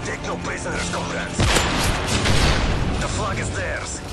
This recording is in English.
Take no prisoners, comrades. The flag is theirs.